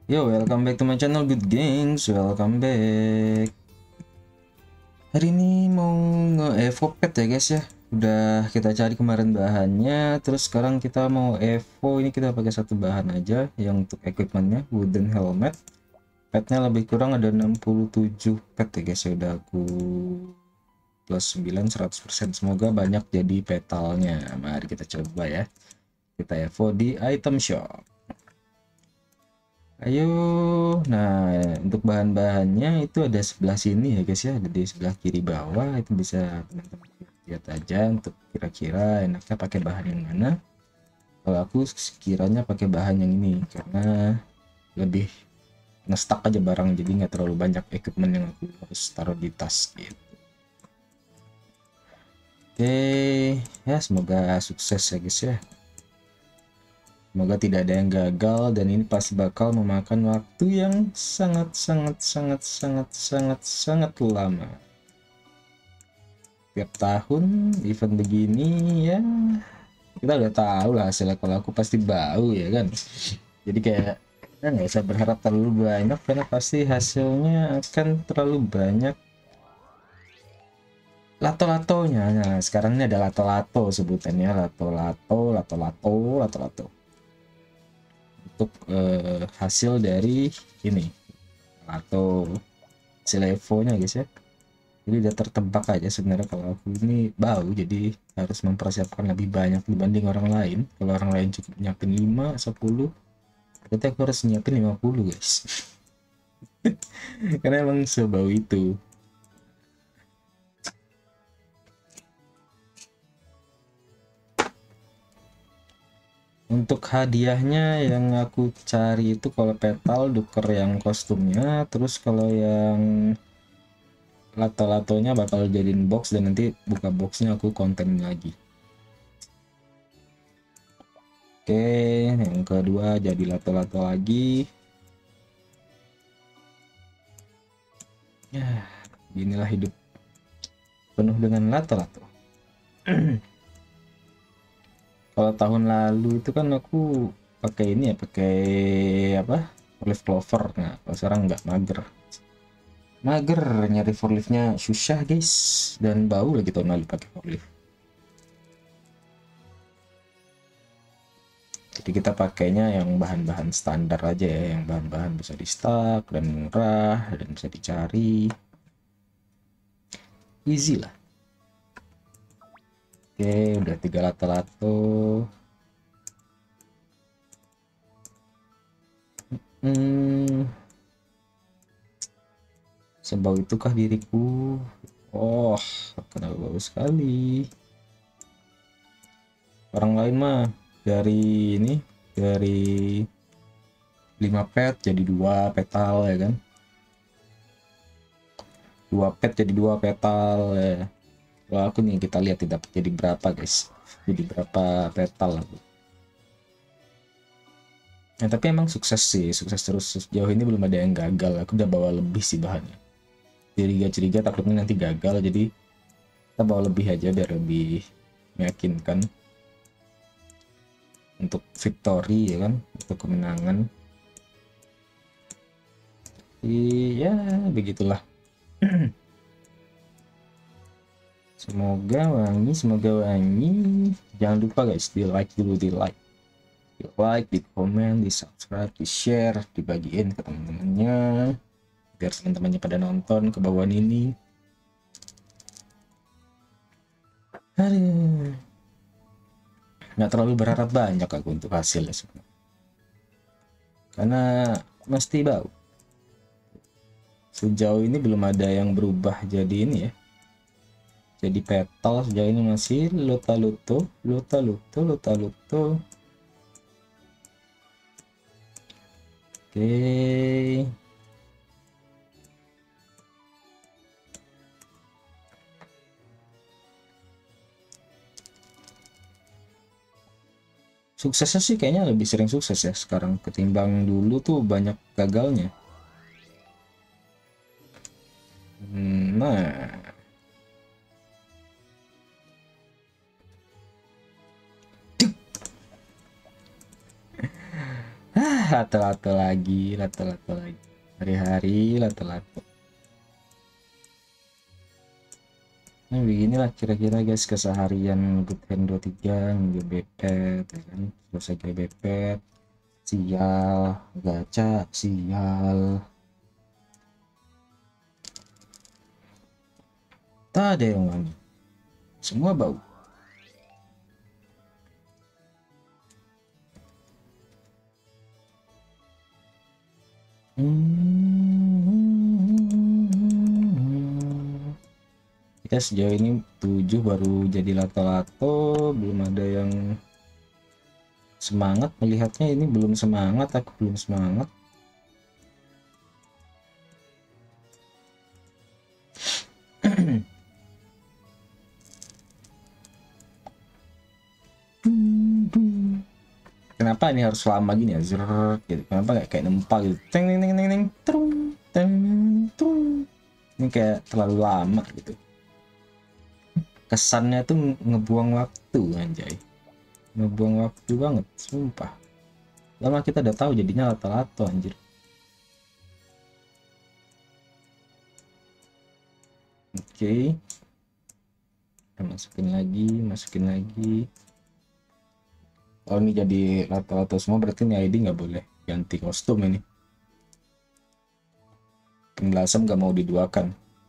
Yo, welcome back to my channel Good Games. Welcome back. Hari ini mau nge-evo pet ya guys ya. Udah kita cari kemarin bahannya, terus sekarang kita mau evo. Ini kita pakai satu bahan aja yang untuk equipmentnya, wooden helmet. Petnya lebih kurang ada 67 pet ya guys ya. Udah aku plus 9 100%. Semoga banyak jadi petalnya. Mari kita coba ya. Kita evo di item shop. Ayo, nah untuk bahan-bahannya itu ada sebelah sini ya guys ya, ada di sebelah kiri bawah. Itu bisa teman-teman lihat aja untuk kira-kira enaknya pakai bahan yang mana. Kalau aku sekiranya pakai bahan yang ini karena lebih ngestak aja barang, jadi nggak terlalu banyak equipment yang aku harus taruh di tas gitu. Oke, ya semoga sukses ya guys ya. Semoga tidak ada yang gagal, dan ini pasti bakal memakan waktu yang sangat lama. Tiap tahun event begini ya kita udah tahu lah hasilnya. Kalau aku pasti bau ya kan. Jadi kayak kita nggak usah berharap terlalu banyak karena pasti hasilnya akan terlalu banyak lato-latonya. Nah sekarang ini ada lato-lato sebutannya, lato-lato untuk hasil dari ini atau hasil evonya guys ya. Jadi udah tertebak aja sebenarnya kalau aku ini bau, jadi harus mempersiapkan lebih banyak dibanding orang lain. Kalau orang lain cukup nyiapin 5 10, berarti aku harus nyiapin 50 guys. Karena emang sebau itu. Untuk hadiahnya yang aku cari itu kalau petal duker yang kostumnya, terus kalau yang lato-latonya bakal jadiin box dan nanti buka boxnya aku konten lagi. Oke, yang kedua jadi lato-lato lagi. Ya, inilah hidup penuh dengan lato-lato. Kalau tahun lalu itu kan aku pakai ini ya, pakai apa? Leaf clover. Nah, kalau sekarang nggak, mager nyari forkliftnya, susah guys, dan bau lagi tahun lalu pakai forklift. Jadi kita pakainya yang bahan-bahan standar aja ya, yang bahan-bahan bisa di stock dan murah dan bisa dicari, easy lah. Oke, udah 3 lato-lato. Sebau itukah diriku? Oh, kenapa bau sekali. Orang lain mah dari ini, dari 5 pet jadi 2 petal ya kan. 2 pet jadi 2 petal ya. Kalau aku nih, kita lihat tidak jadi berapa guys. Jadi berapa petal aku. Nah, tapi emang sukses sih, sukses terus. Sejauh ini belum ada yang gagal. Aku udah bawa lebih sih bahannya. Curiga-curiga takutnya nanti gagal, jadi kita bawa lebih aja biar lebih meyakinkan untuk victory ya kan, untuk kemenangan. Iya, begitulah. Semoga wangi, semoga wangi. Jangan lupa guys, di like dulu, di like, di komen, di subscribe, di share, dibagiin ke teman-temannya biar teman-temannya pada nonton ke bawah ini. Aduh, nggak terlalu berharap banyak aku untuk hasilnya sebenarnya, karena mesti bau. Sejauh ini belum ada yang berubah jadi ini ya, jadi petal. Sejauh ini masih luta-luto. Oke, suksesnya sih kayaknya lebih sering sukses ya sekarang ketimbang dulu tuh banyak gagalnya. Nah, Lato-lato lagi, lato-lato lagi. Hari-hari lato-lato. Nah beginilah kira-kira guys keseharian Good Hand 23 ngebepet ya kan. Selesai ngebepet, sial, gacha, sial. Tak ada yang wangi, semua bau. Ya sejauh ini 7 baru jadi lato-lato, belum ada yang semangat melihatnya. Ini belum semangat, aku belum semangat. Kenapa ini harus lama gini ya, zer gitu. Kenapa kayak nempa gitu, teng teng teng teng trung teng trung. Ini kayak terlalu lama gitu, kesannya tuh ngebuang waktu anjay, ngebuang waktu banget sumpah. Lama kita udah tahu jadinya lato-lato anjir. Oke, kita masukin lagi. Oh ini jadi lato-lato semua, berarti ini ID nggak boleh ganti kostum ini. Penjelasan nggak mau diduakan.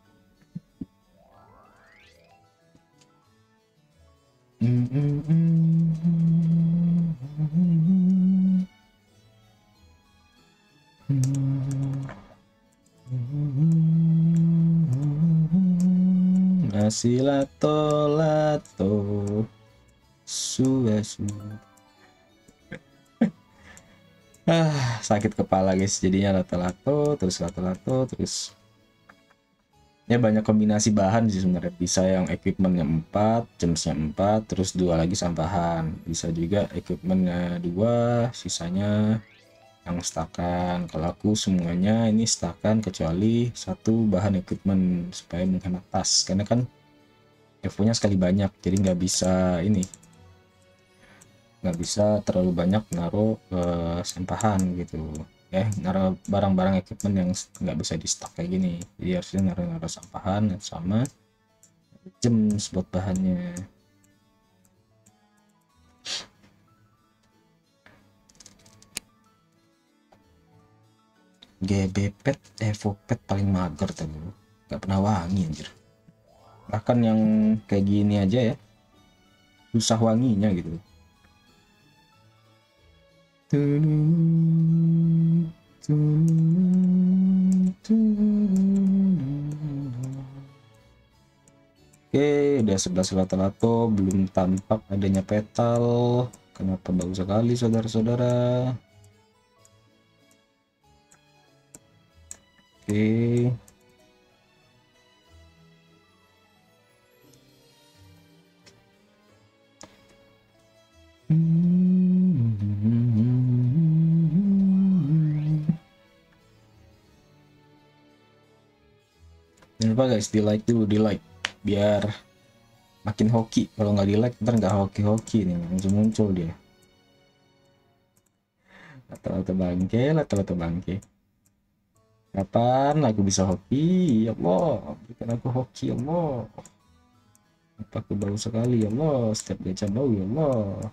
Masih lato-lato suasu. Sakit kepala guys, jadinya lato-lato terus ya banyak kombinasi bahan sih sebenarnya. Bisa yang equipmentnya 4, gemsnya 4, terus 2 lagi sampahan. Bisa juga equipmentnya 2, sisanya yang stakan. Kalau aku semuanya ini stakan kecuali satu bahan equipment supaya menghemat tas, karena kan evo nya sekali banyak, jadi nggak bisa ini, nggak bisa terlalu banyak naruh sampahan gitu naruh barang-barang equipment yang nggak bisa di stok kayak gini. Jadi harusnya naruh sampahan sama gems buat bahannya. GB pet, evo pet paling mager tadi, nggak pernah wangi anjir. Bahkan yang kayak gini aja ya susah wanginya gitu. Oke, udah 11 lato-lato, belum tampak adanya petal. Kenapa bagus sekali saudara-saudara. Oke. Jangan lupa guys, di like dulu, di like biar makin hoki. Kalau nggak di like ntar nggak hoki-hoki nih, muncul dia. Lato-lato bangke. Kapan aku bisa hoki? Ya Allah, berikan aku hoki ya Allah. Apa aku bau sekali ya Allah, setiap gacha bau ya Allah.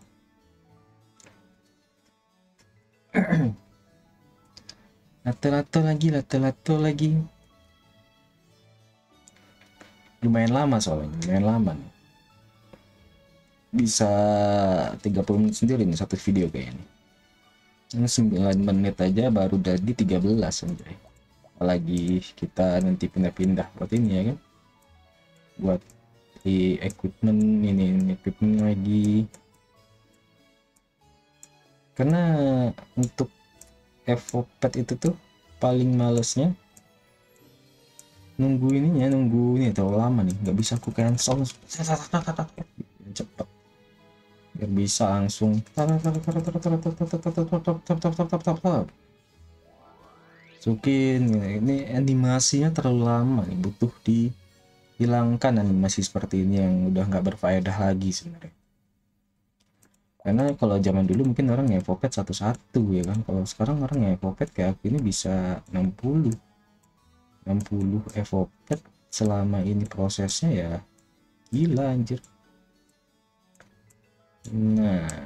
Lato-lato lagi. Lumayan lama soalnya, lumayan lama nih. Bisa 30 menit sendiri nih satu video kayak ini. Ini 9 menit aja baru jadi 13 anjay. Apalagi kita nanti pindah-pindah buat ini ya kan, buat di equipment ini equipment lagi. Karena untuk evo pet itu tuh paling malesnya nunggu ininya, nunggu ini terlalu lama nih, nggak bisa aku cancel cepet biar bisa langsung masukin. Ini animasinya terlalu lama nih, butuh dihilangkan animasi seperti ini yang udah nggak berfaedah lagi sebenarnya. Karena kalau zaman dulu mungkin orang ngevopet satu-satu ya kan, kalau sekarang orang ngevopet kayak aku ini bisa 60 evopet selama ini prosesnya, ya gila anjir. Nah,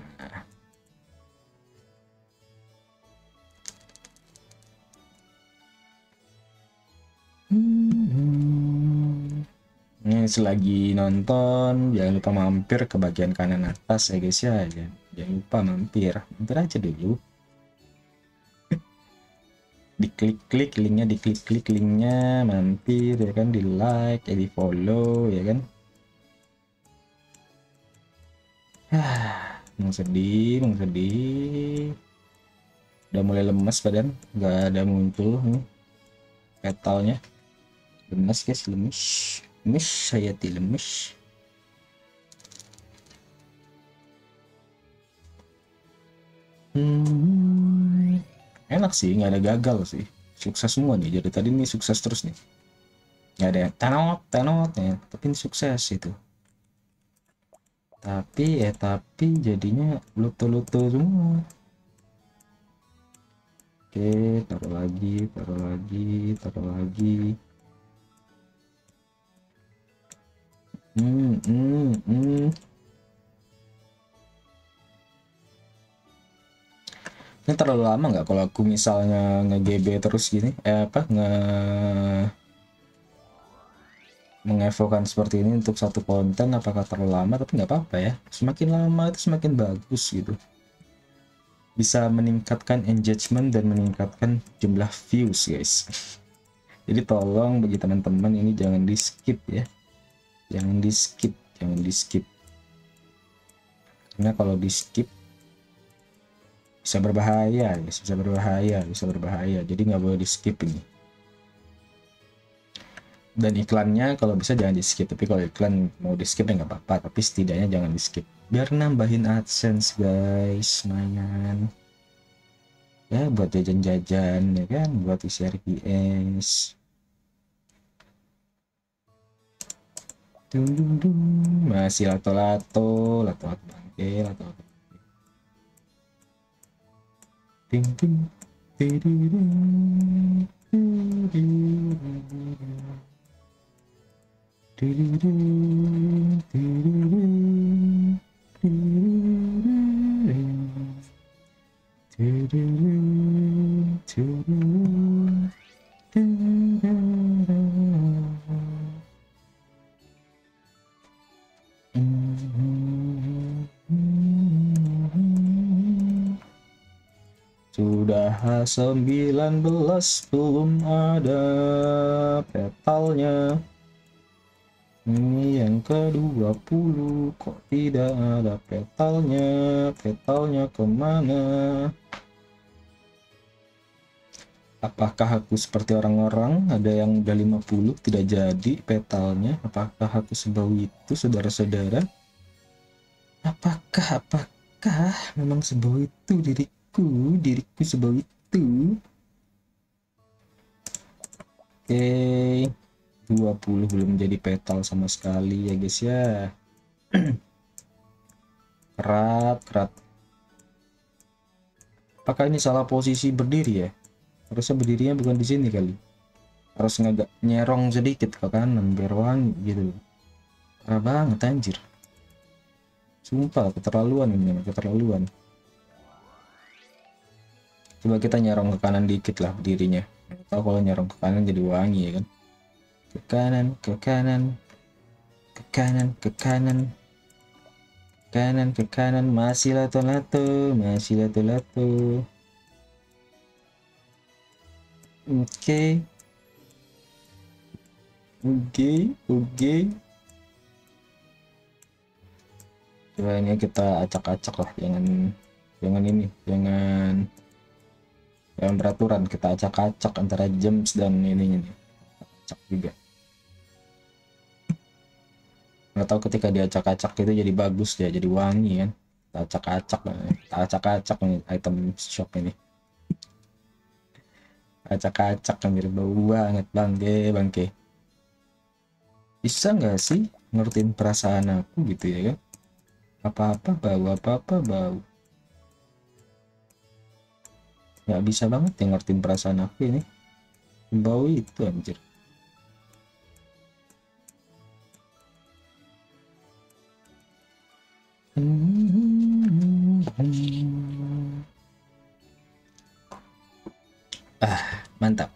ini selagi nonton jangan lupa mampir ke bagian kanan atas ya guys ya, jangan lupa mampir aja dulu, diklik-klik linknya, diklik-klik linknya, mampir ya kan, di like ya, di follow ya kan. Mau sedih udah mulai lemes badan, nggak ada muncul nih petalnya, lemes guys, lemes lemes, saya lemes. Enak sih, nggak ada gagal sih, sukses semua nih, jadi tadi nih sukses terus nih, nggak ada yang tenot ya, tapi ini sukses itu. Tapi jadinya luto-luto semua. Oke, taruh lagi, taruh lagi. Ini terlalu lama nggak kalau aku misalnya nge-GB terus gini? Mengevokan seperti ini untuk satu konten, apakah terlalu lama? Tapi nggak apa-apa ya. Semakin lama itu semakin bagus gitu. Bisa meningkatkan engagement dan meningkatkan jumlah views guys. Jadi tolong bagi teman-teman ini jangan di skip ya. Jangan di skip. Karena kalau di skip bisa berbahaya guys, bisa berbahaya. Jadi nggak boleh di skip ini. Dan iklannya kalau bisa jangan di skip, tapi kalau iklan mau di skip ya nggak apa-apa, tapi setidaknya jangan di skip biar nambahin AdSense guys, lumayan ya, buat jajan-jajan ya kan, buat isi RPS. Masih lato-lato bangke, lato-lato ting ting Sudah 19 belum ada petalnya. Ini yang ke-20 kok tidak ada petalnya. Petalnya kemana? Apakah aku seperti orang-orang ada yang udah 50 tidak jadi petalnya? Apakah aku sebau itu saudara-saudara? Apakah memang sebau itu diriku sebau itu? Oke, 20 belum jadi petal sama sekali ya guys ya. Kerat. Apakah ini salah posisi berdiri ya? Harusnya berdirinya bukan di sini kali. Harus ngagak nyerong sedikit ke kanan biar wangi gitu. Parah banget anjir. Sumpah keterlaluan ini, keterlaluan. Coba kita nyerong ke kanan dikit lah berdirinya. Tahu kalau nyerong ke kanan jadi wangi ya kan. Ke kanan, ke kanan, ke kanan, ke kanan, ke kanan, masih lato-lato, Oke. Coba ini kita acak-acak lah, jangan beraturan, kita acak-acak antara gems dan ininya nih. Acak juga. Nggak tahu ketika diacak-acak itu jadi bagus ya, jadi wangi kan. Kita acak-acak nih item shop ini. Acak-acak anjir, bau banget bangke. Bisa nggak sih ngertiin perasaan aku gitu ya kan? Apa-apa bau, apa-apa bau. Nggak bisa banget ya ngertiin perasaan aku ini. Bau itu anjir. Mantap.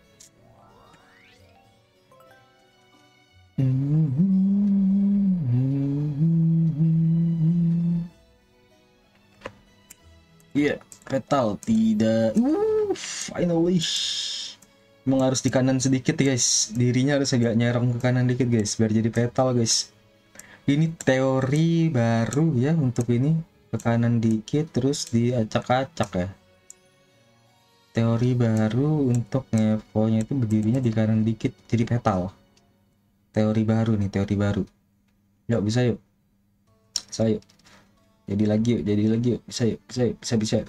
Iya, petal tidak. Finally. Emang harus di kanan sedikit guys. Dirinya harus agak nyerong ke kanan dikit guys, biar jadi petal guys. Ini teori baru ya untuk ini, ke kanan dikit terus diacak-acak ya. Teori baru untuk ngevonya itu berdirinya di kanan dikit jadi petal. Teori baru nih, teori baru. Yuk bisa yuk. Saya yuk. Jadi lagi yuk, jadi lagi yuk. Bisa yuk, bisa yuk,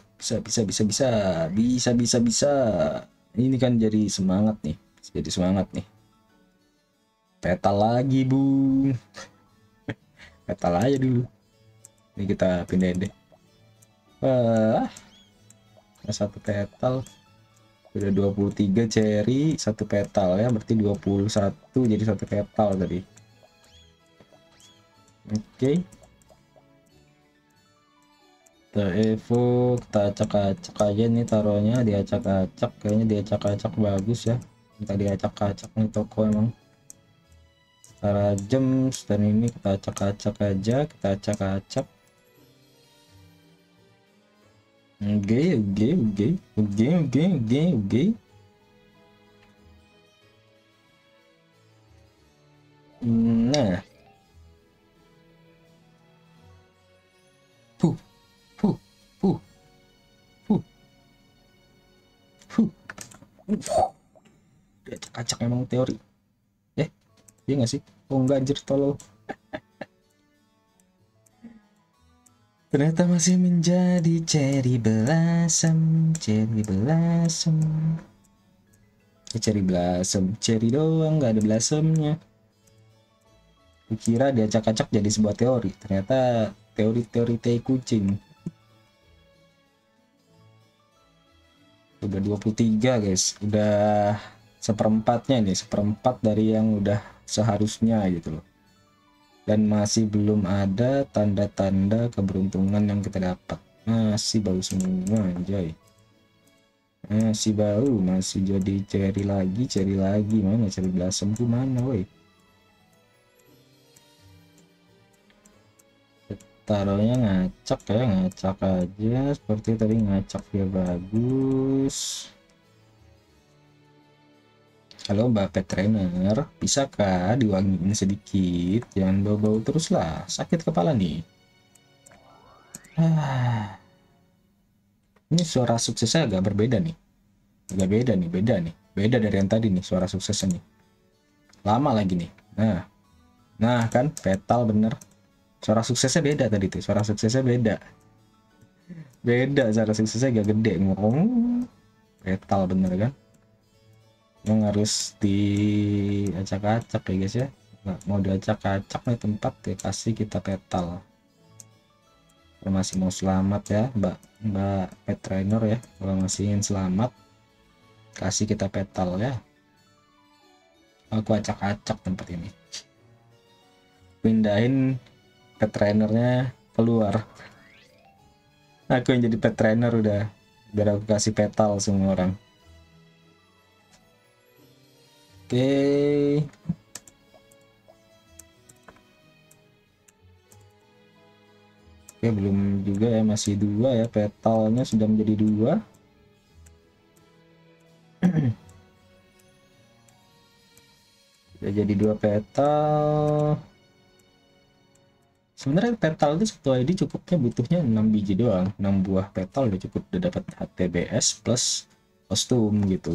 bisa. Ini kan jadi semangat nih. Jadi semangat nih. Petal lagi, Bung. Petal aja dulu. Ini kita pindahin deh. Wah, satu petal. Udah 23 cherry, satu petal ya. Berarti 21 jadi satu petal tadi. Oke. Kita evo, kita acak-acak aja nih taruhnya, diacak-acak. Kayaknya diacak-acak bagus ya. Kita diacak-acak nih toko emang. Kita jam dan ini kita acak-acak aja, kita acak-acak. Oke. Nah, puh, puh, puh, puh, puh. Acak-acak emang teori. Iya nggak sih? Oh enggak anjir, tolol. Ternyata masih menjadi cherry blossom, cherry blossom. Cherry blossom, cherry doang, nggak ada blossomnya. Kukira diacak-acak jadi sebuah teori, ternyata teori-teori tai kucing. Udah 23 guys, udah seperempatnya nih, seperempat dari yang udah seharusnya gitu loh. Dan masih belum ada tanda-tanda keberuntungan yang kita dapat. Masih bau semua anjay. Masih bau, masih jadi cherry lagi. Mana cherry blossom tuh mana woi? Taruhnya ngacak ya, ngacak aja seperti tadi, ngacak ya bagus. Halo Mbak Pet Trainer, bisakah diwangiin sedikit? Jangan bau-bau terus lah, sakit kepala nih. Ini suara suksesnya agak berbeda nih. Agak beda dari yang tadi nih suara suksesnya nih. Lama lagi nih. Nah kan petal bener. Suara suksesnya beda tadi tuh, suara suksesnya beda. Suara suksesnya agak gede ngomong. Petal bener kan. Yang harus diacak-acak ya guys ya. Nggak mau diacak-acak nih tempat ya, kasih kita petal. Kalau masih mau selamat ya Mbak Pet Trainer ya, kalau masih ingin selamat kasih kita petal ya. Aku acak-acak tempat ini, pindahin pet trainernya keluar, aku yang jadi pet trainer udah, biar aku kasih petal semua orang. Oke. Oke, belum juga ya, masih dua ya, petalnya sudah menjadi dua. Sudah jadi dua petal. Sebenarnya petal itu satu ID cukupnya, butuhnya 6 biji doang, 6 buah petal udah cukup, udah dapat HTBS plus kostum gitu.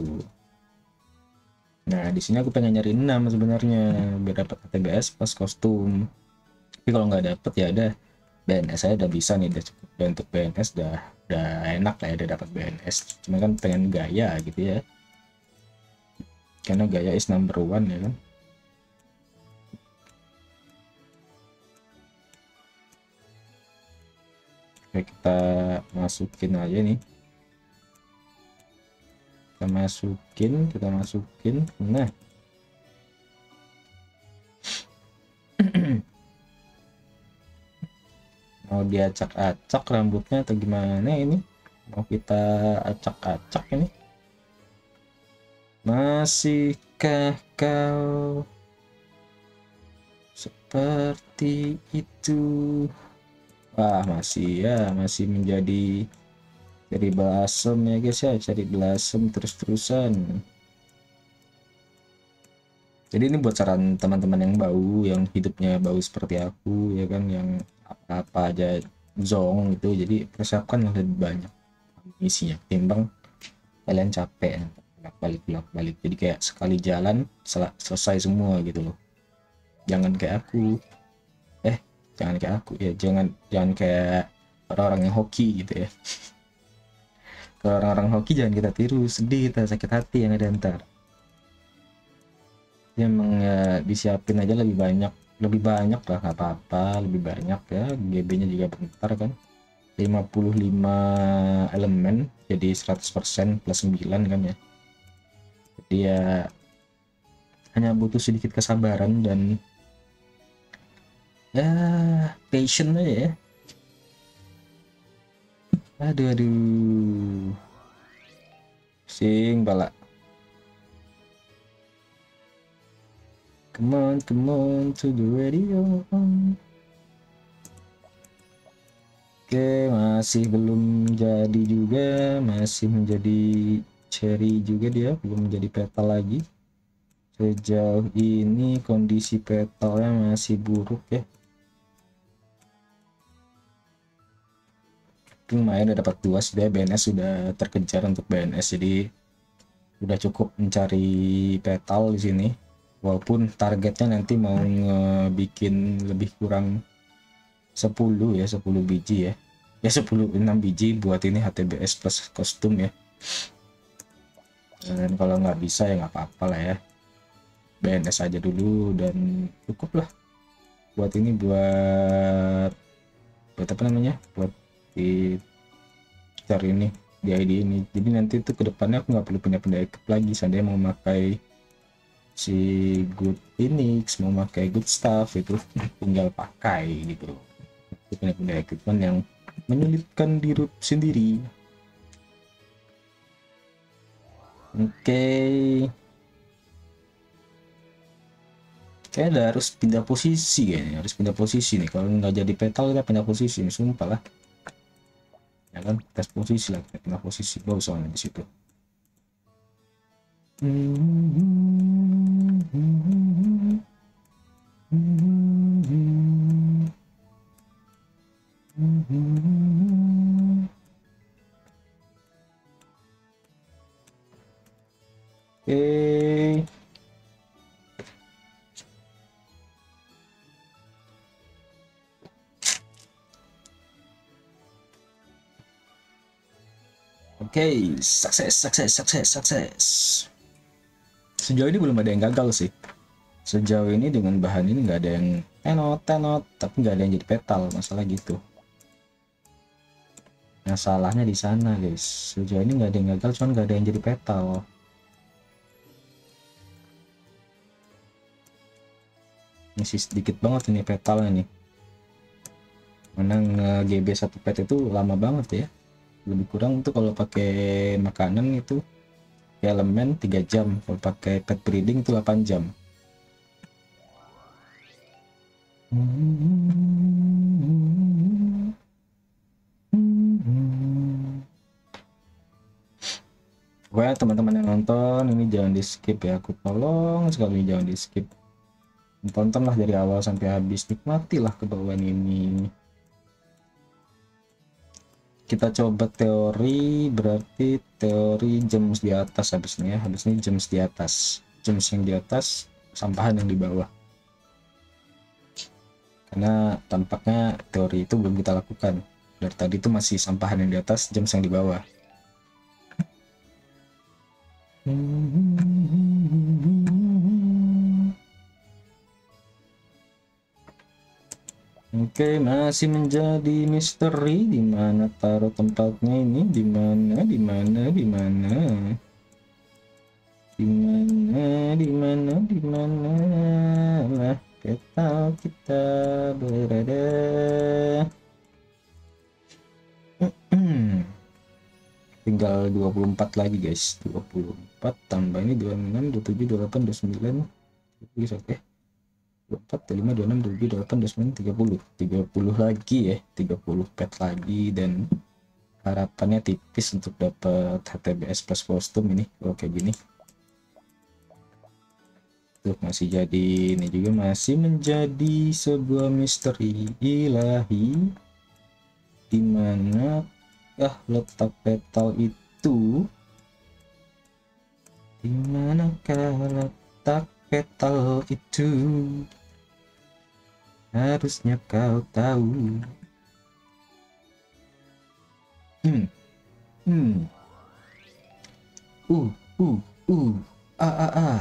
Nah di sini aku pengen nyari 6 sebenarnya biar dapat HTBS plus kostum, tapi kalau nggak dapet ya udah, BNS saya udah bisa nih, udah cukup. Dan untuk BNS udah enak lah ya, udah dapat BNS. Cuma kan pengen gaya gitu ya, karena gaya is number one ya kan. Oke, kita masukin aja nih, kita masukin. Nah, mau diacak-acak rambutnya atau gimana ini? Mau kita acak-acak ini? Masihkah kau seperti itu? Wah, masih ya, masih menjadi cari blasem ya guys ya, cari blasem terus-terusan. Jadi ini buat saran teman-teman yang bau, yang hidupnya bau seperti aku ya kan, yang apa-apa aja zong gitu. Jadi persiapkan yang lebih banyak isinya timbang kalian capek bolak-balik. Jadi kayak sekali jalan selesai semua gitu loh. Jangan kayak aku. Jangan kayak aku ya, jangan jangan kayak orang-orang yang hoki gitu ya. Kalau orang-orang hoki jangan kita tiru, sedih kita, sakit hati yang ada ntar. Ya, emang ya disiapin aja lebih banyak lah, nggak apa-apa, lebih banyak ya, GB-nya juga bentar kan. 55 elemen jadi 100% plus 9 kan ya. Jadi ya hanya butuh sedikit kesabaran dan ya passion aja ya. Aduh, sing bala. Come on to the radio. Oke, masih belum jadi juga, masih menjadi cherry juga dia, belum menjadi petal lagi. Sejauh ini kondisi petalnya masih buruk ya. Lumayan udah dapat 2 sudah, BNS sudah terkejar untuk BNS, jadi udah cukup mencari petal di sini. Walaupun targetnya nanti mau bikin lebih kurang 10 ya, 10 biji ya. Ya 6 biji buat ini HTBS plus kostum ya. Dan kalau nggak bisa ya nggak apa-apa lah ya. BNS aja dulu dan cukup lah buat ini, buat apa namanya, buat di cari ini di ID ini. Jadi nanti tuh kedepannya aku nggak perlu pindah-pindah equip lagi. Seandainya mau pakai si good Phoenix, mau pakai good stuff, itu tinggal pakai gitu. Pindah-pindah equipment yang menyulitkan diri sendiri. Oke, kayaknya harus pindah posisi, kayaknya harus pindah posisi nih. Kalau nggak jadi petal kita pindah posisi nih, sumpah lah ya kan. Tes posisi lah, kita pindah posisi bau soalnya di situ. Oke, oke, sukses. Sejauh ini belum ada yang gagal sih. Sejauh ini dengan bahan ini nggak ada yang tenot, tapi nggak ada yang jadi petal, masalah gitu. Masalahnya di sana guys. Sejauh ini nggak ada yang gagal, cuman nggak ada yang jadi petal. Masih sedikit banget ini petalnya nih. Menang GB 1 pet itu lama banget ya. Lebih kurang tuh kalau pakai makanan itu elemen 3 jam, kalau pakai pet breeding itu 8 jam. Pokoknya teman-teman yang nonton ini jangan di skip ya, aku tolong sekali jangan di skip, tontonlah dari awal sampai habis, nikmatilah kebawaan ini. Kita coba teori, berarti teori gems di atas habis ini ya, habis ini gems di atas, gems yang di atas, sampahan yang di bawah, karena tampaknya teori itu belum kita lakukan. Dari tadi itu masih sampahan yang di atas, gems yang di bawah. Oke, Oke, masih menjadi misteri di mana taruh tempatnya ini, di mana, di mana, di mana, di mana, di mana, di mana lah peta kita berada. Tinggal 24 lagi guys, 24 tambah ini 26, 27, 28, 29, 30, oke. 24, 25, 26, 27, 28, 29, 30. 30 lagi ya, 30 pet lagi dan harapannya tipis untuk dapat HTBS plus kostum ini kalau kayak gini. Tuh masih jadi, ini juga masih menjadi sebuah misteri ilahi di mana letak petal itu, di manakah letak petal itu, harusnya kau tahu. Hmm, hmm, uh, uh, uh, ah.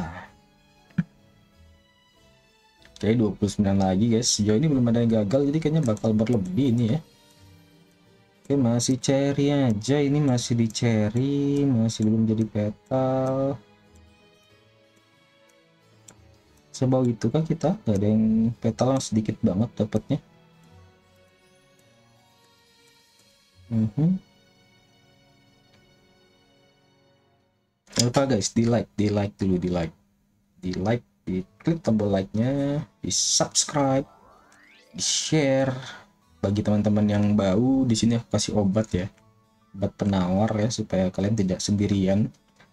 Oke, 29 lagi guys. Sejauh ini belum ada yang gagal, jadi kayaknya bakal berlebih ini ya. Oke, masih cherry aja. Ini masih di cherry, masih belum jadi petal. Sebau itu kan kita gak ada yang petal yang sedikit banget dapatnya. Jangan lupa guys, di like dulu, di like, di klik tombol like-nya, di subscribe, di share. Bagi teman-teman yang baru, di sini aku kasih obat ya, obat penawar ya, supaya kalian tidak sendirian.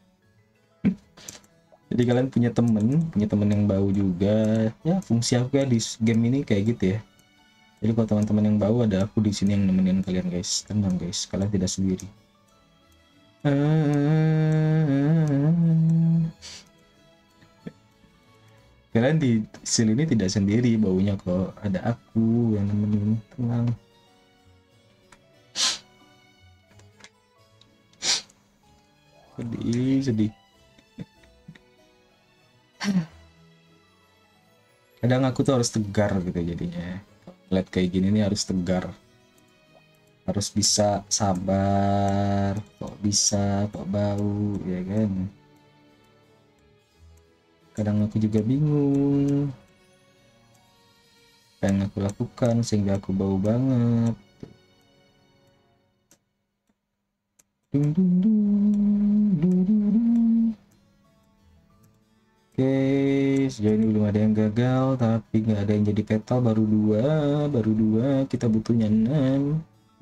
Jadi kalian punya temen yang bau juga ya. Fungsi aku ya di game ini kayak gitu ya. Jadi kalau teman-teman yang bau, ada aku di sini yang nemenin kalian guys. Tenang guys, kalian tidak sendiri. Kalian di sini ini tidak sendiri baunya kok, ada aku yang nemenin. Tenang. Sedih. Kadang aku tuh harus tegar gitu jadinya. Lihat kayak gini nih harus tegar, harus bisa sabar. Kok bisa, kok bau ya kan. Kadang aku juga bingung apa yang aku lakukan sehingga aku bau banget. Oke, sejauh ini belum ada yang gagal, tapi nggak ada yang jadi petal. Baru dua, kita butuhnya 6.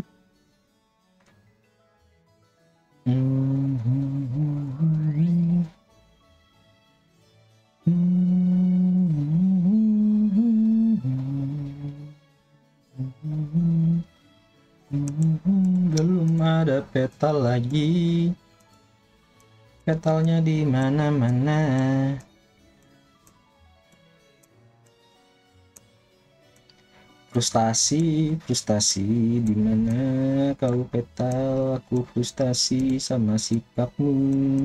Belum ada petal lagi. Petalnya di mana-mana. Frustasi di mana kau petal, aku frustasi sama sikapmu.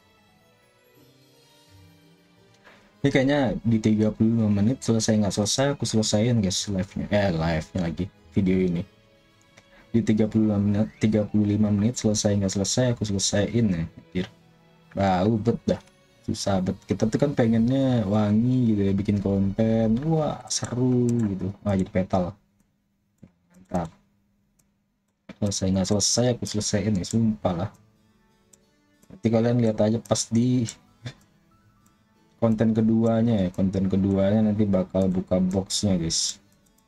Ini kayaknya di 35 menit selesai nggak selesai aku selesaiin guys live-nya lagi video ini. Di 35 menit selesai nggak selesai aku selesaiin ya. Anjir. Bau bet dah. Susah bet. Kita tuh kan pengennya wangi gitu ya, bikin konten. Wah, seru gitu. Wah, jadi petal. Mantap. Selesai nggak selesai aku selesaiin ya, sumpah lah. Nanti kalian lihat aja pas di konten keduanya nanti bakal buka boxnya guys.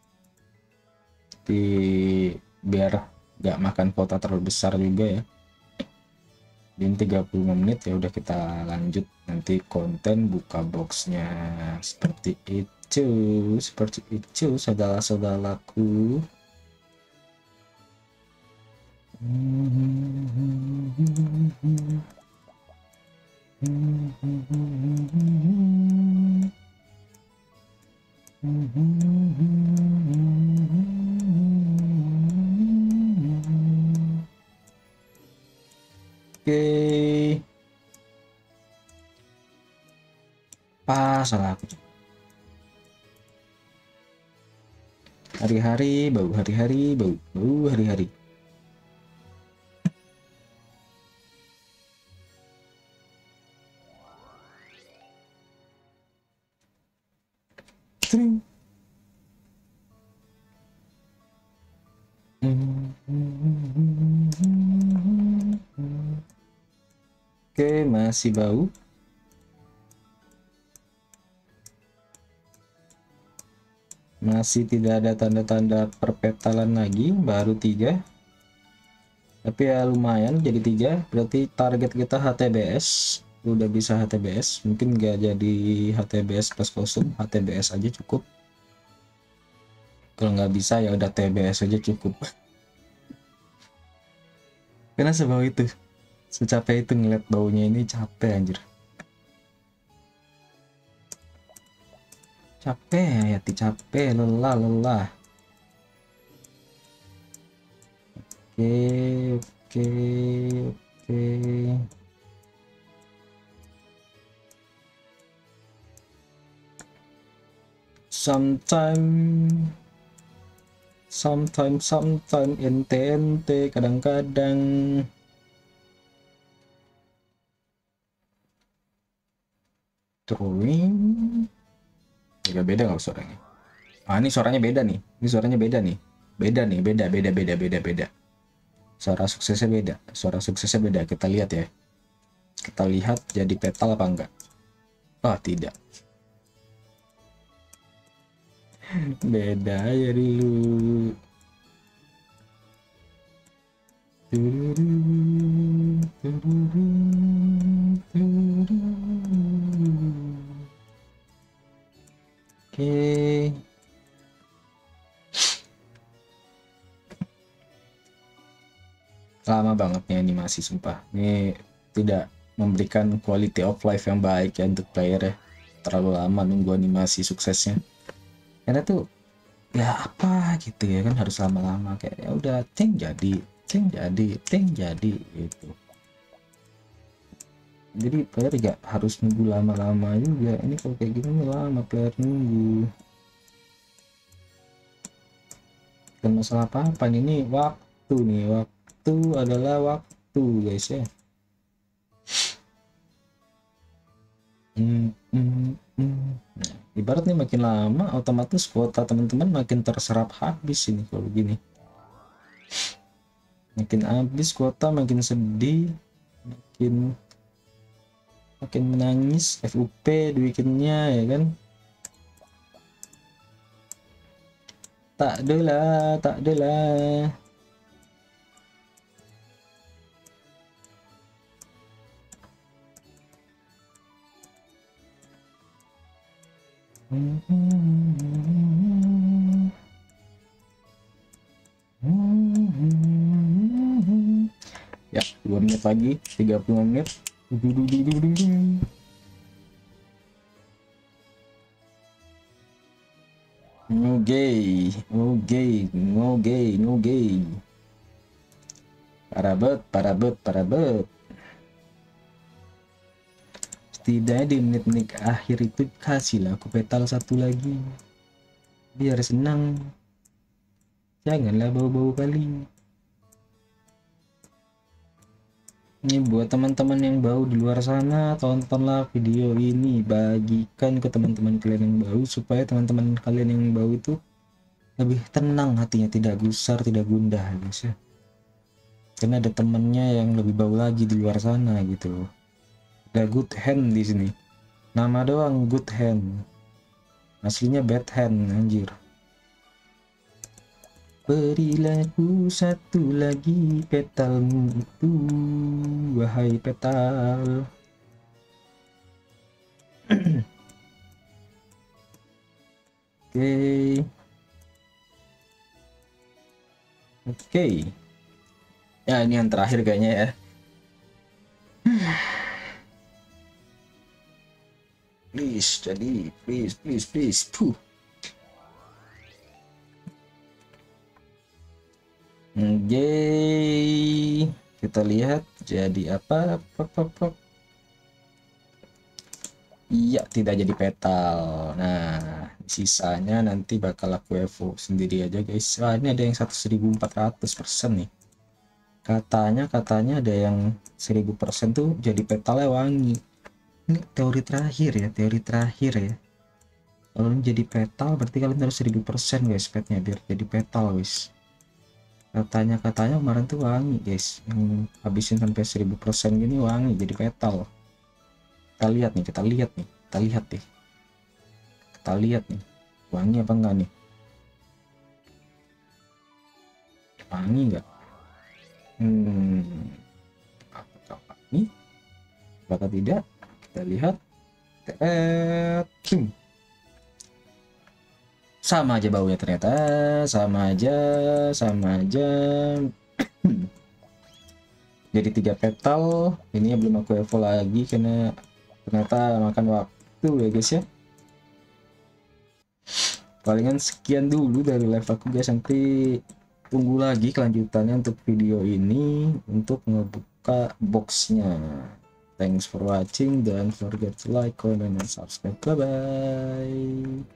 Biar nggak makan kuota terlalu besar juga ya. Di 35 menit ya udah, kita lanjut nanti konten buka boxnya. Seperti itu saudara-saudaraku. Oke. Pas salah aku. Hari-hari bau, hari-hari bau, bau hari-hari. Tring. Oke, masih bau. Masih tidak ada tanda-tanda perpetalan lagi, baru 3. Tapi ya lumayan jadi 3, berarti target kita HTBS. Udah bisa HTBS, mungkin nggak jadi HTBS plus kostum, HTBS aja cukup. Kalau nggak bisa ya udah TBS aja cukup. Karena sebau itu, secapek itu ngeliat baunya ini, capek anjir. Capek ya, capek, lelah, lelah. Oke, oke, oke. Sometime ente kadang-kadang. Drawing. Agak beda nggak suaranya? Ah, ini suaranya beda nih. Ini suaranya beda nih. Beda nih, beda. Suara suksesnya beda. Suara suksesnya beda. Kita lihat ya. Kita lihat jadi petal apa enggak? Oh, tidak. Beda ya dulu. Oke. Lama banget nih animasi, sumpah. Ini tidak memberikan quality of life yang baik ya untuk player ya. Terlalu lama nunggu animasi suksesnya. Karena tuh ya apa gitu ya kan, harus lama-lama kayak ya udah ting jadi gitu. Jadi player gak harus nunggu lama-lama juga. Ini kalau kayak gini lama player nunggu. Dan masalah apa ini waktu nih, waktu adalah waktu guys ya. Nah, ibarat nih makin lama otomatis kuota teman-teman makin terserap habis ini kalau begini. Makin habis kuota, makin sedih, makin menangis FUP di weekendnya ya kan. Tak adalah. Ya, 2 menit lagi, 30 menit. No gay. Parabet. Setidaknya di menit-menit akhir itu kasihlah aku petal satu lagi. Biar senang. Janganlah bau-bau kali. Ini buat teman-teman yang bau di luar sana, tontonlah video ini, bagikan ke teman-teman kalian yang bau supaya teman-teman kalian yang bau itu lebih tenang hatinya, tidak gusar, tidak gundah guys ya. Karena ada temennya yang lebih bau lagi di luar sana gitu. Ada good hand di sini. Nama doang good hand. Aslinya bad hand anjir. Berilah ku satu lagi petalmu itu, wahai petal. Oke. Ya ini yang terakhir kayaknya ya. Please. Puh. Oke, kita lihat jadi apa. Iya, tidak jadi petal. Nah, Sisanya nanti bakal aku evo sendiri aja guys. Wah, ini ada yang 1400% nih. Katanya ada yang 1000% tuh jadi petalnya wangi. Ini teori terakhir ya, teori terakhir ya. Kalau ini jadi petal berarti kalian harus 1000% guys petnya biar jadi petal guys. Katanya kemarin tuh wangi guys, yang habisin sampai 1000% gini wangi jadi petal. Kita lihat nih, kita lihat nih, kita lihat nih, wangi apa enggak nih? Wangi enggak? Apakah wangi? Apakah tidak? Kita lihat. Sama aja baunya ternyata, sama aja. Jadi 3 petal. Ini belum aku evo lagi karena ternyata makan waktu ya guys ya. Palingan sekian dulu dari live aku guys, nanti tunggu lagi kelanjutannya untuk video ini untuk ngebuka boxnya. Thanks for watching, don't forget to like, comment, and subscribe. Bye bye.